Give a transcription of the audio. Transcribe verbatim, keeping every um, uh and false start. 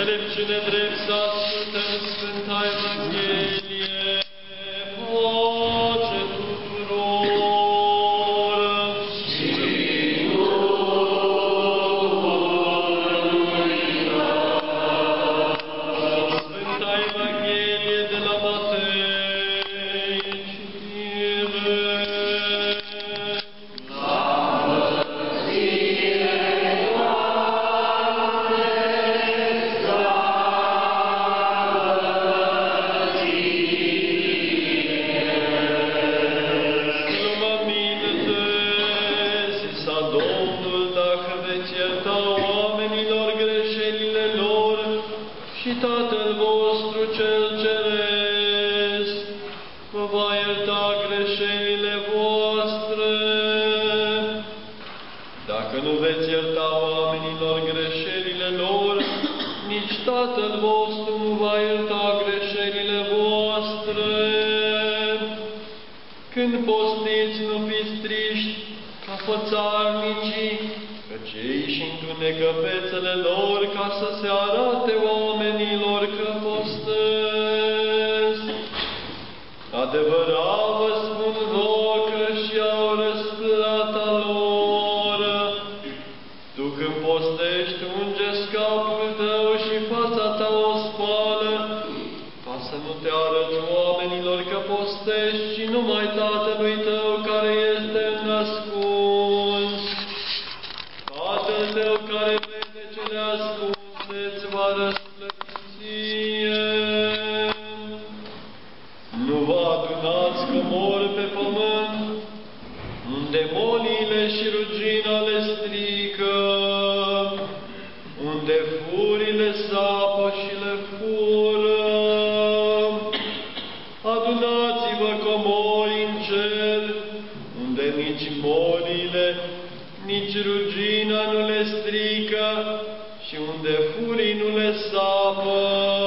înțelepciune drept să ascultăm Sfânta Evanghelie, pace tuturor. Sfânta Evanghelie de la Matei, citire. Și Tatăl vostru cel Ceresc vă va ierta greșelile voastre. Dacă nu veți ierta oamenilor greșelile lor, nici Tatăl vostru nu va ierta greșelile voastre. Când postiți, nu fiți triști ca fățarnicii, căci ei și întunecă fețele lor ca să se arate oamenilor că postesc. Adevărat vă spun vouă că și-au răsplata lor. Tu când postești, unge-ți capul tău și fața ta o spală, ca să nu te arăți oamenilor că postești, și numai Tatălui tău care este în ascuns. Tatăl tău care vede cele ascunse îți va răsplăti ție. Nu vă adunați comori pe pământ, unde moliile și rugina le strică, unde furile sapă și le fură. Adunați-vă comori în cer, unde nici moliile, nici rugina nu le strică și unde furii nu le sapă.